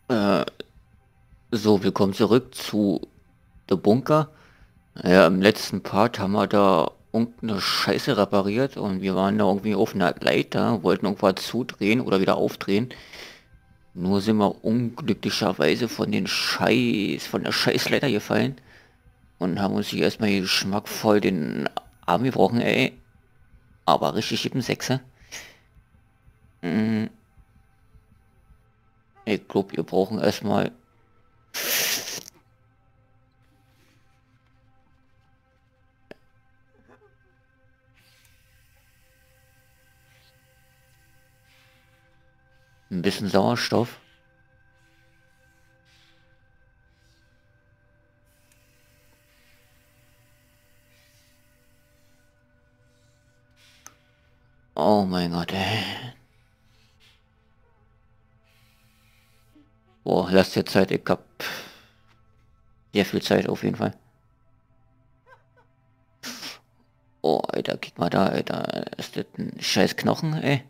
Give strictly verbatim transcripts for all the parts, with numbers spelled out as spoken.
Äh, so, willkommen zurück zu The Bunker. Ja, im letzten Part haben wir da irgendeine Scheiße repariert und wir waren da irgendwie auf einer Leiter, wollten irgendwas zudrehen oder wieder aufdrehen. Nur sind wir unglücklicherweise von den Scheiß, von der Scheißleiter gefallen und haben uns hier erstmal geschmackvoll den Arm gebrochen, ey. Aber richtig mit dem Sechser. Mm, ich glaube, wir brauchen erstmal ein bisschen Sauerstoff. Oh mein Gott, ey. Boah, lasst dir Zeit, ich hab sehr viel Zeit auf jeden Fall. Oh, Alter, guck mal da, Alter. Ist das ein scheiß Knochen, ey?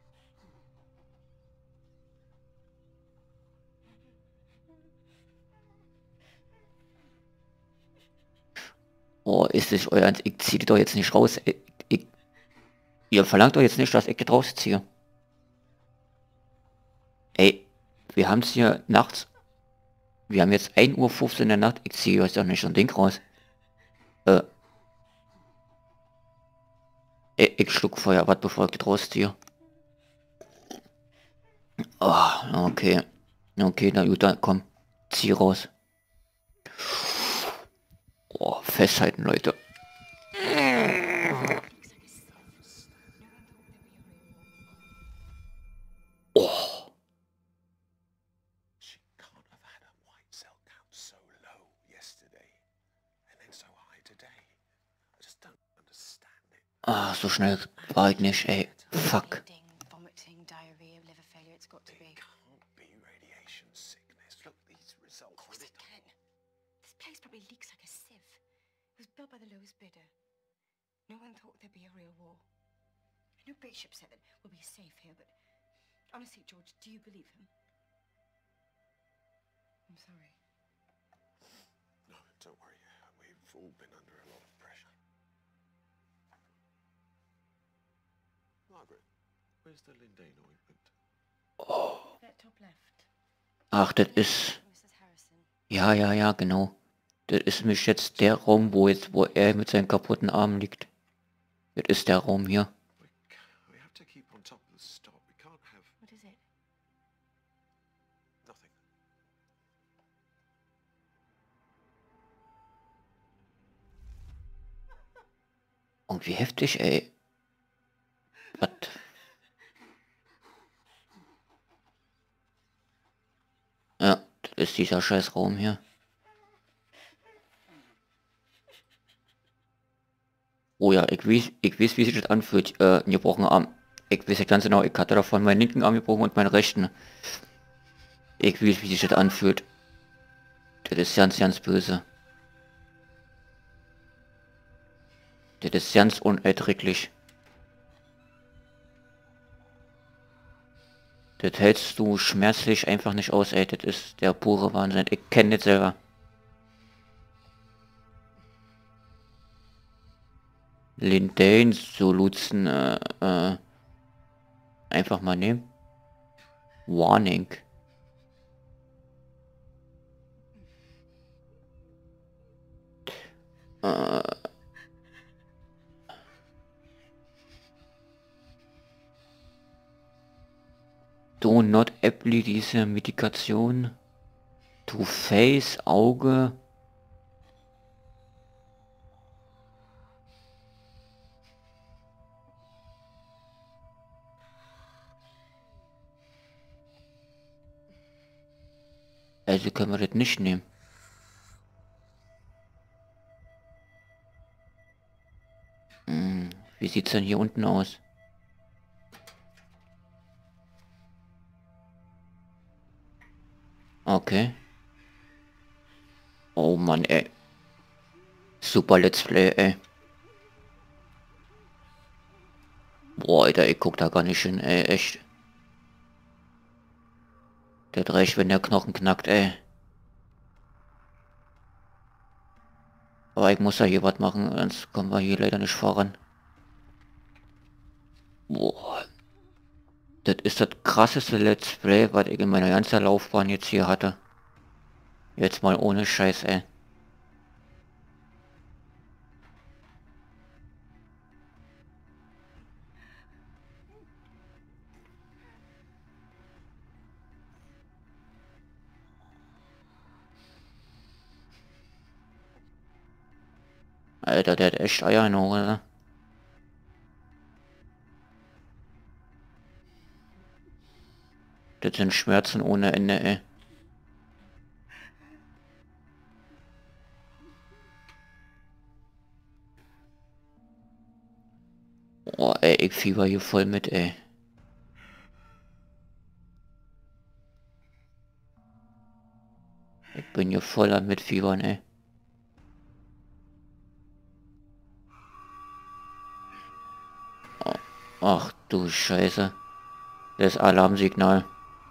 Oh, ist es euer Ernst? Ich zieh die doch jetzt nicht raus. Ich, ich, ihr verlangt doch jetzt nicht, dass ich das rausziehe. Ey, wir haben's hier nachts. Wir haben jetzt ein Uhr fünfzehn in der Nacht. Ich ziehe euch doch nicht so ein Ding raus. Äh, ich, ich schluck Feuer, was bevor ich das rausziehe. Oh, okay. Okay, na gut, dann komm. Zieh raus. Oh, festhalten, Leute. Oh. She can't have had her white cell count so low yesterday and then so high today. I just don't understand it. Ah, so schnell war ich nicht, ey. Fuck. Vomiting, diarrhea, liver failure, it's got to be. It can't be radiation sickness. Look, these results. Of course it can. This place probably leaks like a sieve. It was built by the lowest bidder. No one thought there'd be a real war. I know Bishop said that we'll be safe here, but honestly, George, do you believe him? I'm sorry. No, don't worry. We've all been under a lot of pressure. Margaret, where's the Lindane ointment? That top left. Ach, das ist... Missus Harrison. Ja, ja, ja, genau. Das ist nämlich jetzt der Raum, wo jetzt, wo er mit seinem kaputten Arm liegt. Das ist der Raum hier. We, we have to keep on top of the stock. We can't have What is it? nothing. Und wie heftig, ey. Was? Ja, das ist dieser scheiß Raum hier. Oh ja, ich weiß, ich weiß, wie sich das anfühlt, äh, einen gebrochenen Arm. Ich weiß nicht ganz genau, ich hatte davon meinen linken Arm gebrochen und meinen rechten. Ich weiß, wie sich das anfühlt. Das ist ganz, ganz böse. Das ist ganz unerträglich. Das hältst du schmerzlich einfach nicht aus, ey. Das ist der pure Wahnsinn. Ich kenne das selber. Lindane Solution, äh, äh, einfach mal nehmen. Warning. Äh, do not apply diese Medikation to face, Auge. Also können wir das nicht nehmen. Hm, wie sieht's denn hier unten aus? Okay. Oh Mann, ey. Super Let's Play, ey. Boah, Alter, ich guck da gar nicht hin, ey, echt. Das reicht, wenn der Knochen knackt, ey. Aber ich muss ja hier was machen, sonst kommen wir hier leider nicht voran. Boah. Das ist das krasseste Let's Play, was ich in meiner ganzen Laufbahn jetzt hier hatte. Jetzt mal ohne Scheiß, ey. Alter, der hat echt Eier in der Hose. Das sind Schmerzen ohne Ende, ey. Oh, ey, ich fieber hier voll mit, ey. Ich bin hier voll am Mitfiebern, ey. Oh, ach du Scheiße. Das Alarmsignal.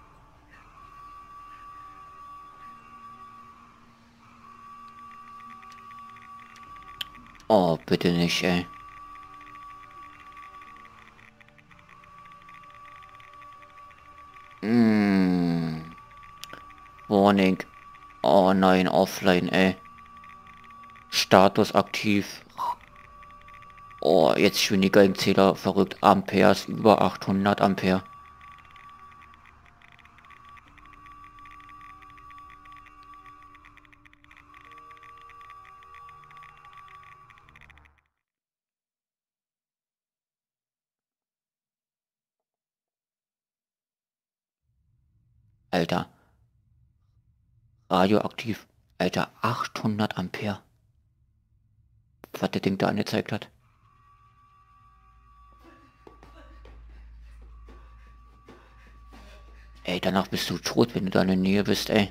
Oh, bitte nicht, ey. Mm. Warning. Oh nein, offline, ey. Status aktiv. Oh, jetzt schon die Gangzähler verrückt. Amperes über achthundert Ampere. Alter. Radioaktiv. Alter, achthundert Ampere. Was der Ding da angezeigt hat. Ey, danach bist du tot, wenn du da in der Nähe bist, ey.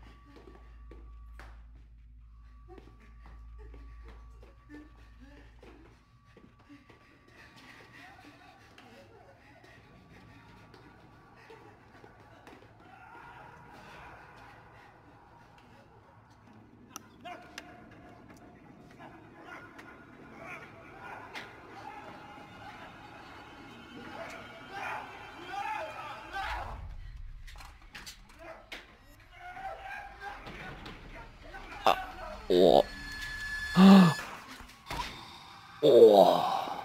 Oh. Oh.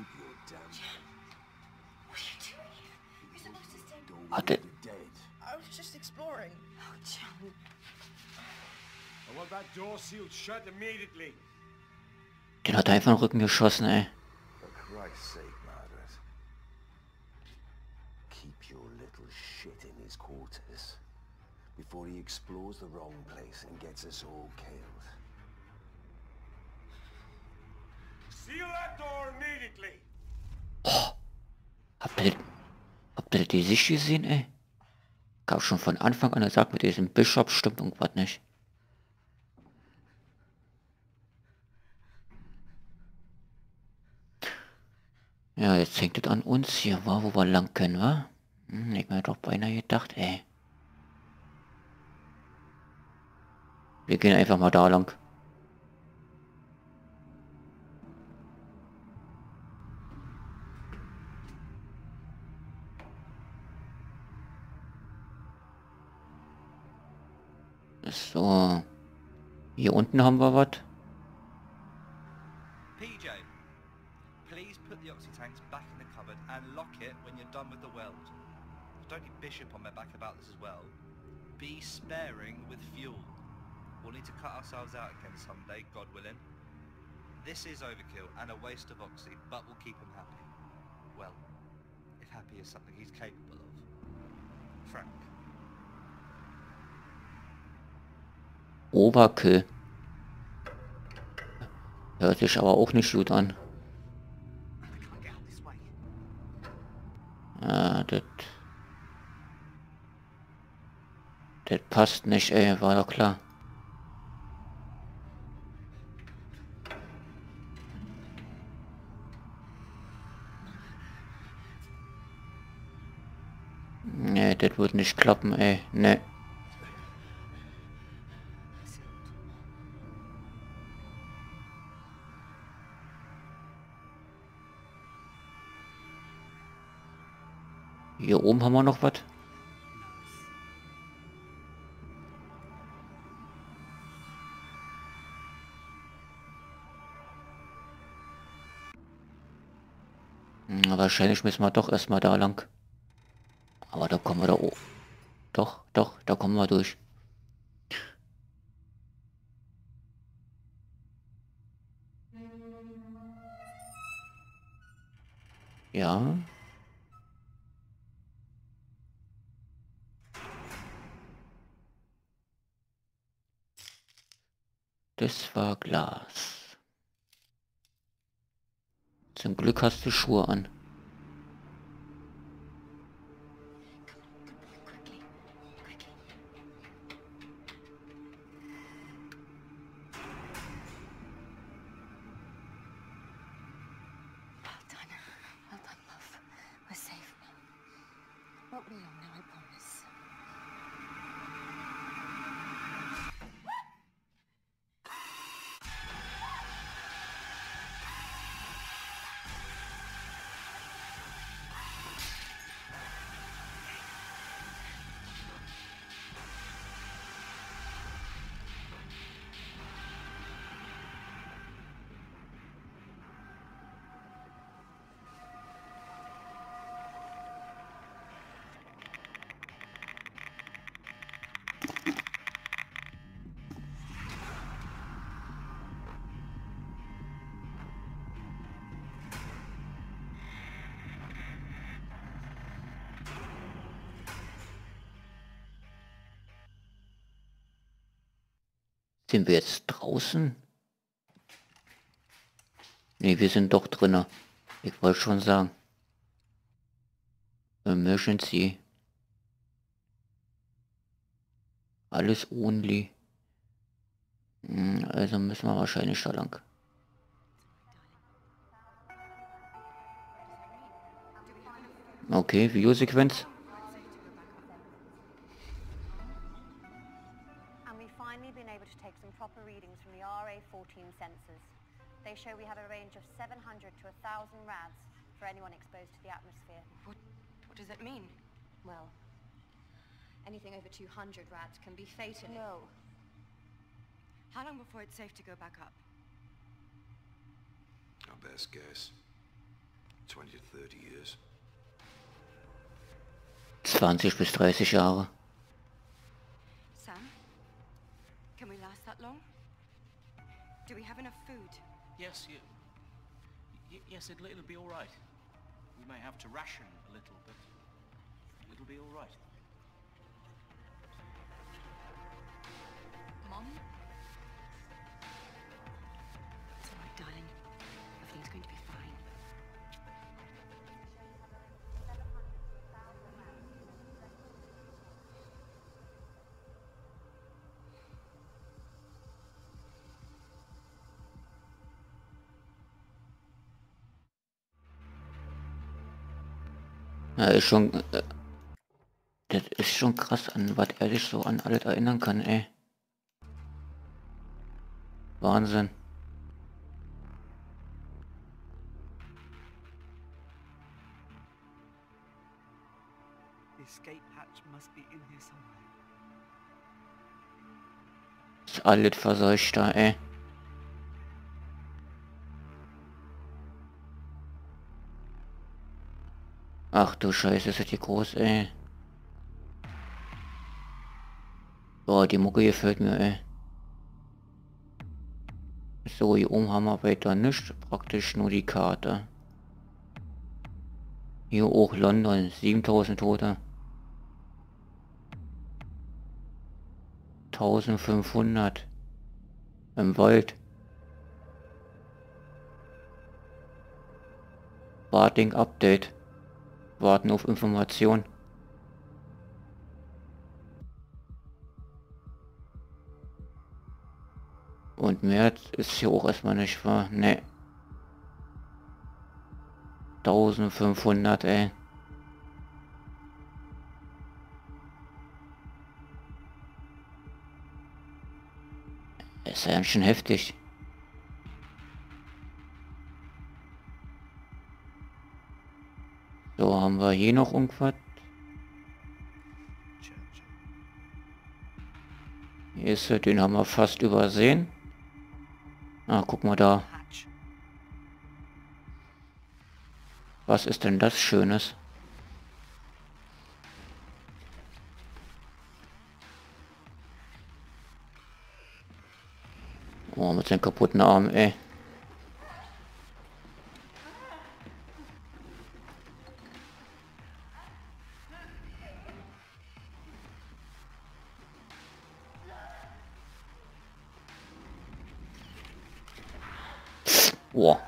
Hatte. I was just exploring. Oh, John. I want that door sealed shut immediately. Den hat er einfach in den Rücken geschossen, ey. For Christ's sake, Margaret. Keep your little shit in his quarters before he explores the wrong place and gets us all killed. Seal that door immediately. Oh. Habt ihr, habt ihr die Sicht gesehen, ey? Gab schon von Anfang an gesagt, mit diesem Bischof stimmt irgendwas nicht. Ja, jetzt hängt es an uns hier, wa? Wo wir lang können, wa? Hm, ich mir doch beinahe gedacht, ey. Wir gehen einfach mal da lang. So. Hier unten haben wir was. P J, please put the oxy tanks back in the cupboard and lock it when you're done with the weld. Don't need Bishop on my back about this as well. Be sparing with fuel. We'll need to cut ourselves out again someday, God willing. This is overkill and a waste of oxy, but we'll keep him happy. Well, if happy is something he's capable of. Frank. Overkill. Hört sich aber auch nicht gut an. Ja, das... Das passt nicht, ey, war doch klar. Ne, Ne, das wird nicht klappen, ey. Ne. Hier oben haben wir noch was. Hm, wahrscheinlich müssen wir doch erstmal da lang. Aber da kommen wir da oben. Doch, doch, da kommen wir durch. Ja. Das war Glas. Zum Glück hast du Schuhe an. Well done. Well done, love. We're safe now. Won't be long now, I promise. Sind wir jetzt draußen? Ne, wir sind doch drinnen. Ich wollte schon sagen. Emergency. Alles only. Hm, also müssen wir wahrscheinlich da lang. Okay, Videosequenz. And we've finally been able to take some proper readings from the R A fourteen sensors. They show we have a range of seven hundred to one thousand rads for anyone exposed to the atmosphere. What, what does that mean? Well, Anything over two hundred rads can be fatal. no. How long before it's safe to go back up? Our best guess. twenty to thirty years. zwanzig bis dreißig Jahre. Sam? Can we last that long? Do we have enough food? Yes, you, y yes, it'll, it'll be all right. We may have to ration a little, but it'll be all right. Mom? It's all right, darling. Everything's going to be fine. Ja, ist schon... Äh, das ist schon krass, an was er sich so an alles erinnern kann, ey. Wahnsinn. The escape hatch must be in here somewhere. Ist alles verseucht da, ey. Ach du Scheiße, ist das hier groß, ey. Boah, die Mucke gefällt mir, ey. So, hier oben haben wir weiter nichts, praktisch nur die Karte. Hier auch London, siebentausend Tote. eintausendfünfhundert. Im Wald. Warting Update. Warten auf Information. Und mehr ist hier auch erstmal nicht wahr. Ne. eintausendfünfhundert, ey. Ist ja ganz schön heftig. So, haben wir hier noch irgendwas? Hier ist er, den haben wir fast übersehen. Ah, guck mal da. Was ist denn das Schönes? Oh, mit seinen kaputten Armen, ey. Boah.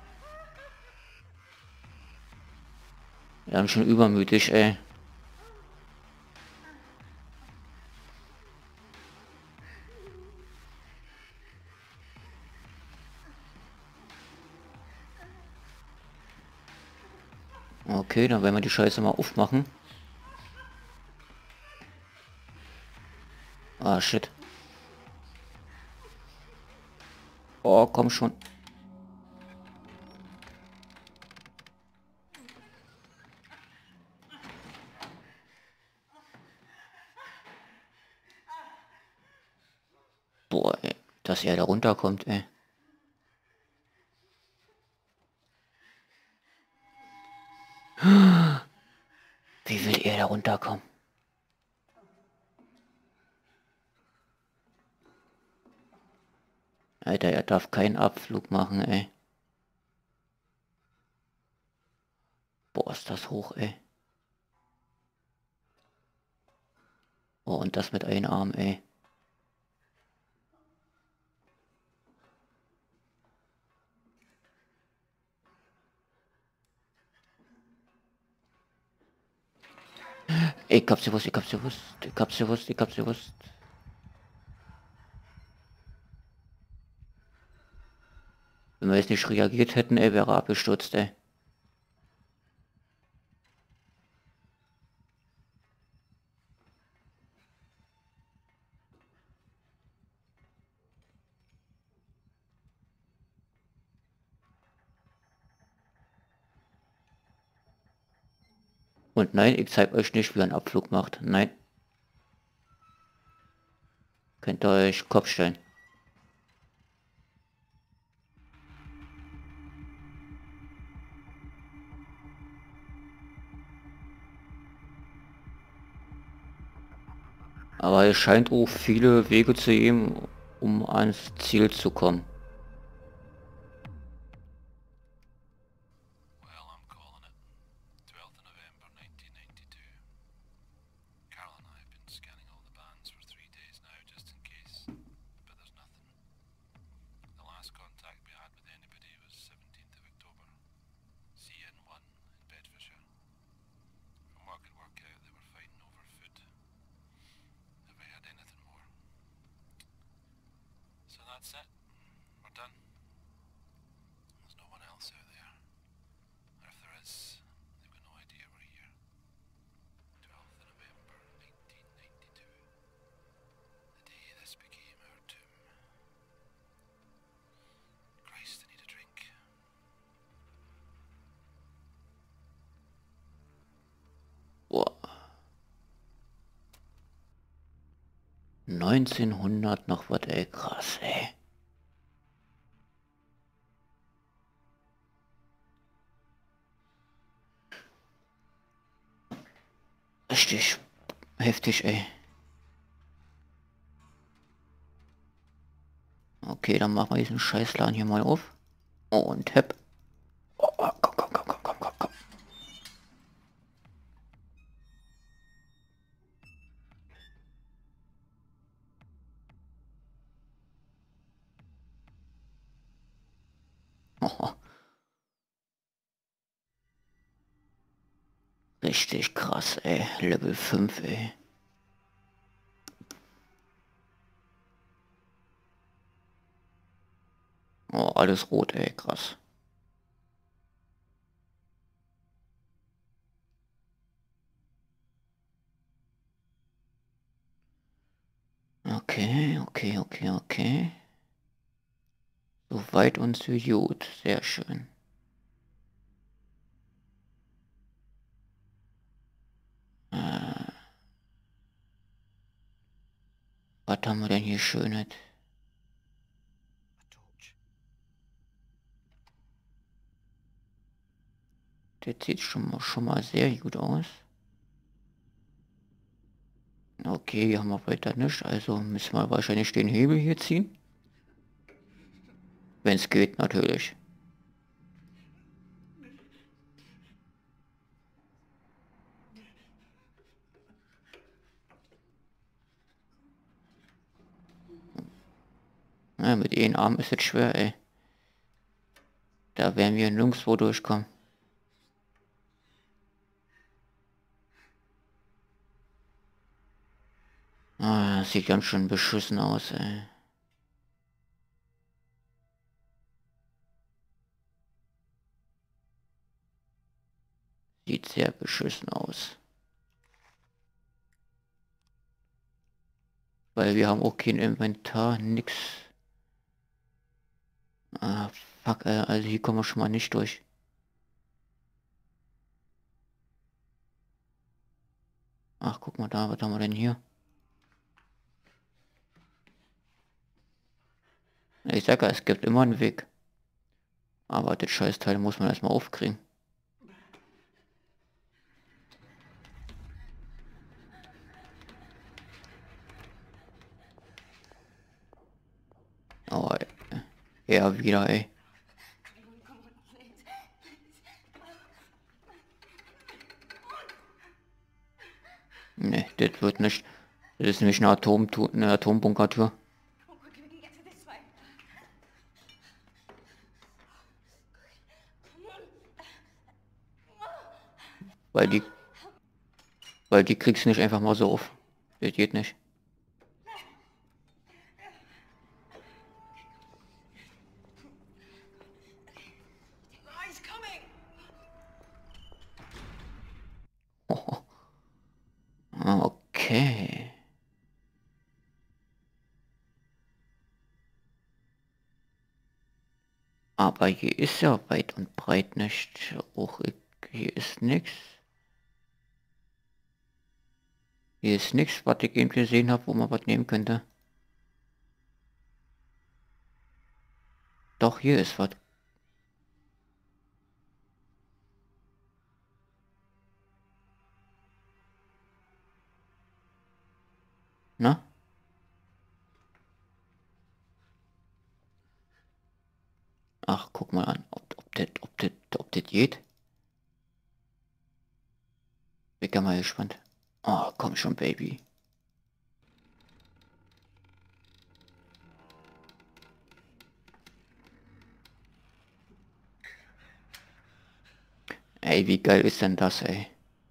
Wir haben schon übermütig, ey. Okay, dann werden wir die Scheiße mal aufmachen. Ah, shit. Oh, komm schon. Boah, ey, dass er da runterkommt, ey. Wie will er da runterkommen? Alter, er darf keinen Abflug machen, ey. Boah, ist das hoch, ey. Oh, und das mit einem Arm, ey. Ich hab's gewusst, ich hab's gewusst, ich hab's gewusst, ich hab's gewusst. Wenn wir jetzt nicht reagiert hätten, ey, wäre er abgestürzt, ey. Und nein, ich zeig euch nicht, wie man einen Abflug macht. Nein. Könnt ihr euch Kopf stellen. Aber es scheint auch viele Wege zu geben, um ans Ziel zu kommen. Well, I'm calling it. twelfth of November nineteen ninety-two. Carol and I have been scanning all the bands for three days now, just in case, but there's nothing. The last contact we had with anybody was seventeenth of October, C N one in Bedfordshire. From what I could work out, they were fighting over food. Have we had anything more? So that's it. We're done. There's no one else out there. Or if there is, they've got no idea we're here. twelfth of November nineteen ninety-two. The day this became our tomb. Christ, I need a drink. Boah. neunzehnhundert noch was, ey, krass, ey. Richtig heftig, ey. Okay, dann machen wir diesen Scheißladen hier mal auf. Und hepp. Oh, oh, komm, komm, komm, komm, komm, komm, komm. Oh. Richtig krass, ey. Level fünf, ey. Oh, alles rot, ey, krass. Okay, okay, okay, okay. So weit und so gut. Sehr schön. Äh, was haben wir denn hier Schönes? Das sieht schon mal, schon mal sehr gut aus. Okay, hier haben wir weiter nichts, also müssen wir wahrscheinlich den Hebel hier ziehen. Wenn es geht, natürlich. Ja, mit einem Arm ist es schwer, ey. Da werden wir nirgendwo durchkommen. Ah, das sieht ganz schön beschissen aus, ey. Sieht sehr beschissen aus. Weil wir haben auch kein Inventar, nix. Ah, fuck, ey, also hier kommen wir schon mal nicht durch. Ach, guck mal da, was haben wir denn hier? Ich sag ja, es gibt immer einen Weg. Aber das Scheißteil muss man erstmal aufkriegen. Oh, ja, wieder, ey. Ne, das wird nicht. Das ist nämlich eine Atom eine Atombunkertür. Weil die... Weil die kriegst du nicht einfach mal so auf. Das geht nicht. Oh. Okay. Aber hier ist ja weit und breit nicht. Auch hier ist nichts. Hier ist nichts, was ich eben gesehen habe, wo man was nehmen könnte. Doch, hier ist was. Na? Ach, guck mal an, ob, ob das ob das, ob das geht. Bin ja mal gespannt. Oh, komm schon, Baby. Ey, wie geil ist denn das, ey?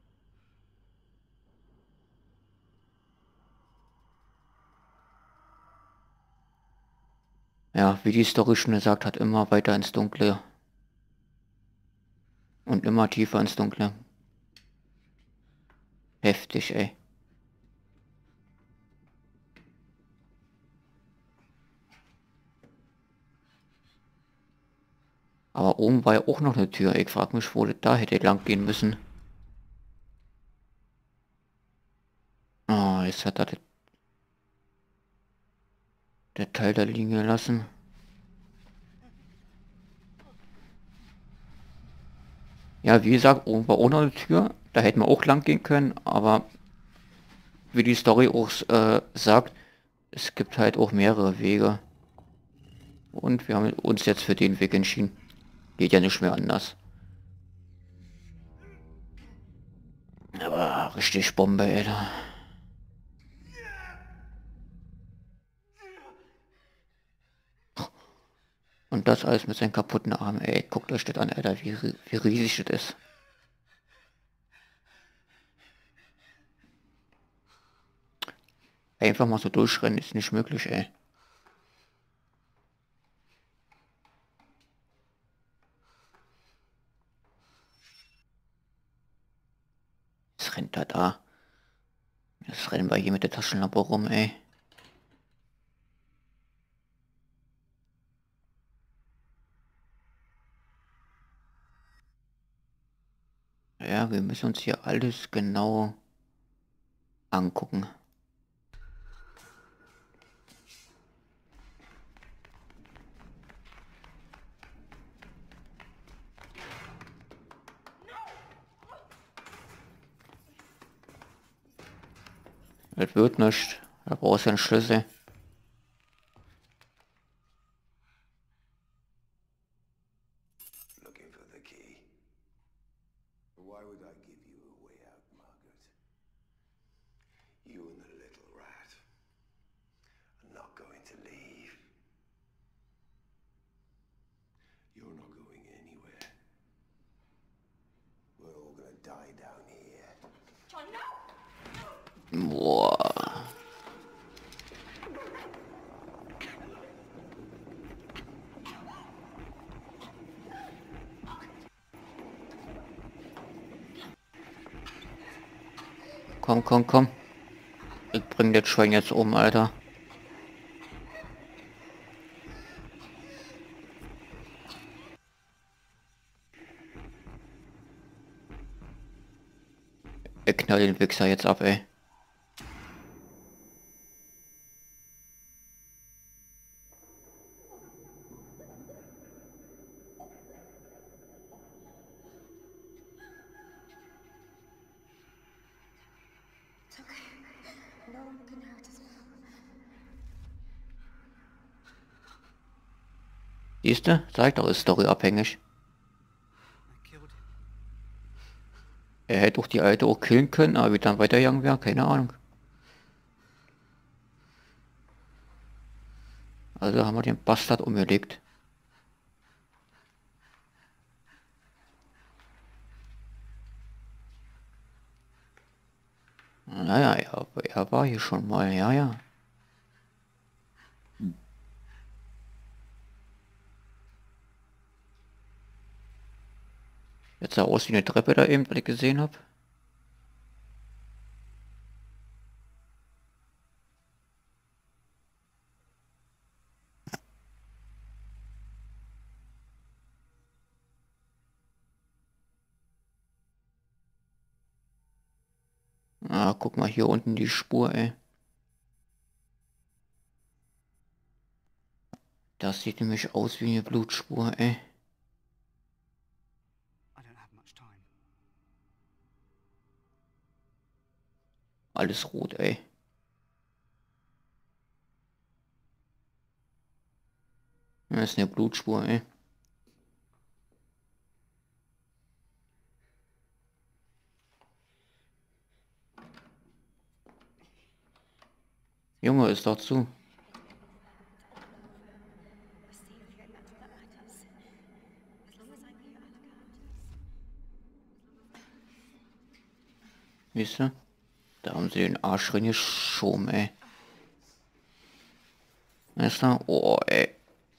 Ja, wie die Story schon gesagt hat, immer weiter ins Dunkle. Und immer tiefer ins Dunkle. Heftig, ey. Aber oben war ja auch noch eine Tür. Ich frag mich, wo das da hätte lang gehen müssen. Ah, jetzt hat er das, der Teil da liegen gelassen. Ja, wie gesagt, oben war auch noch eine Tür. Da hätten wir auch lang gehen können, aber wie die Story auch äh, sagt, es gibt halt auch mehrere Wege. Und wir haben uns jetzt für den Weg entschieden. Geht ja nicht mehr anders. Aber richtig Bombe, ey. Und das alles mit seinen kaputten Armen, ey. Guckt euch das an, Alter, wie, wie riesig das ist. Einfach mal so durchrennen ist nicht möglich, ey. Jetzt rennt er da. Jetzt rennen wir hier mit der Taschenlampe rum, ey. Ja, wir müssen uns hier alles genau angucken. Das wird nicht. Da brauchst du einen Schlüssel. Looking for the key. Why would I give you a way out, Margaret? You and the little rat are not going to leave. You're not going anywhere. We're all gonna die down here. John, no! Boah. Komm, komm, komm. Ich bring das Schwein jetzt um, Alter. Ich knall den Wichser jetzt ab, ey. It's okay. No one can hurt us. Siehste? Sag doch, ist storyabhängig. I killed him. Er hätte auch die Alte auch killen können, aber wie dann weitergegangen wäre, keine Ahnung. Also haben wir den Bastard umgelegt. Naja, er, er war hier schon mal, ja, ja. Jetzt sah aus wie eine Treppe da eben, was ich gesehen habe. Ah, guck mal hier unten die Spur, ey. Das sieht nämlich aus wie eine Blutspur, ey. I don't have much time. Alles rot, ey. Das ist eine Blutspur, ey. Junge, ist doch zu. Siehst du? Da haben sie den Arsch reingeschoben, ey. Weißt du? Oh, ey.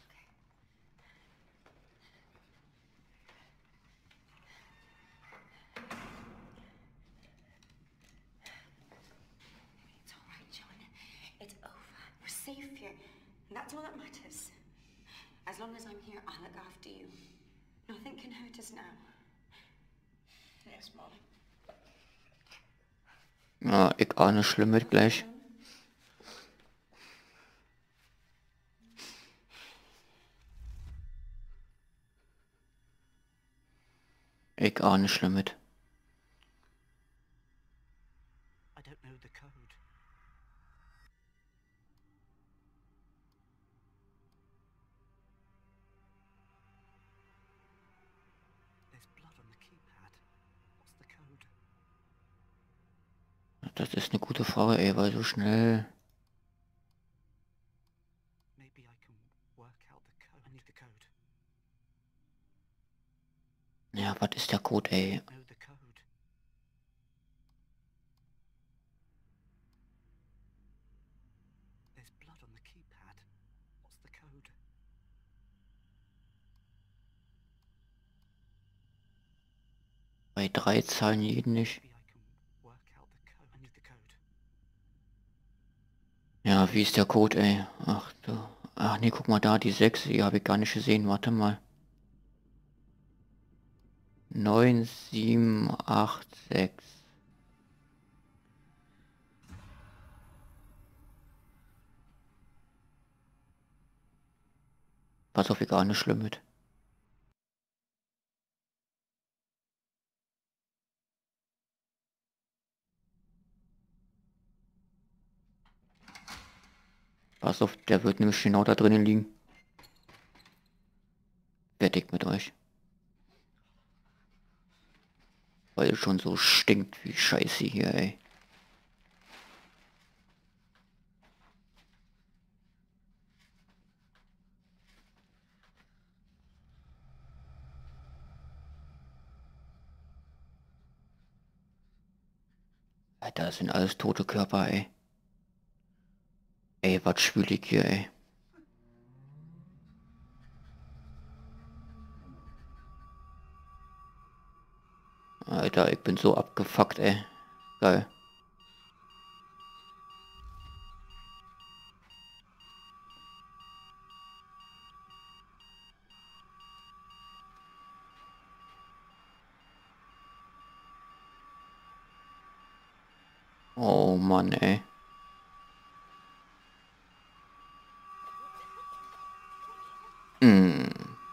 It's all right, John. It's over. We're safe here. And that's all that matters. As long as I'm here, I'll look after you. Nothing can hurt us now. Yes, Mom. Ja, ich ahne Schlimmes gleich. Ich ahne Schlimmes. I don't know the code. There's blood on the keypad. What's the code? Das ist eine gute Frage, ey, weil so schnell... Maybe I can work out the code. I need the code. Ja, was ist der Code, ey? I know the code. There's blood on the keypad. What's the code? Bei drei Zahlen jeden nicht. Maybe I can work out the code. I need the code. Ja, wie ist der Code, ey? Ach du... Ach nee, guck mal da, die sechs, die habe ich gar nicht gesehen. Warte mal. neun, sieben, acht, sechs. Pass auf, gar nicht schlimm mit. Pass auf, der wird nämlich genau da drinnen liegen. Fertig mit euch. Weil es schon so stinkt wie Scheiße hier, ey. Das sind alles tote Körper, ey. Ey, was spül ich hier, ey. Alter, ich bin so abgefuckt, ey. Geil. Oh Mann, ey. Hm.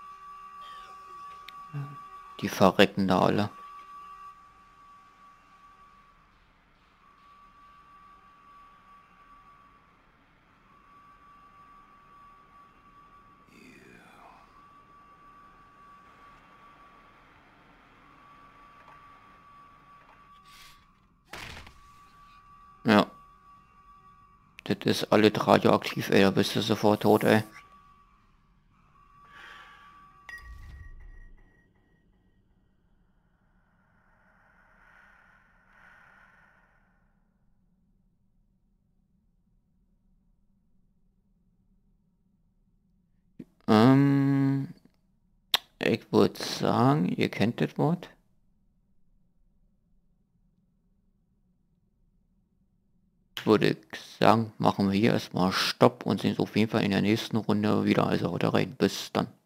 Die verrecken da alle. Ja. Das ist alles radioaktiv, ey. Da bist du sofort tot, ey. Ähm, ich würde sagen, ihr kennt das Wort. Würde ich sagen, machen wir hier erstmal Stopp und sehen uns auf jeden Fall in der nächsten Runde wieder. Also haut rein. Bis dann.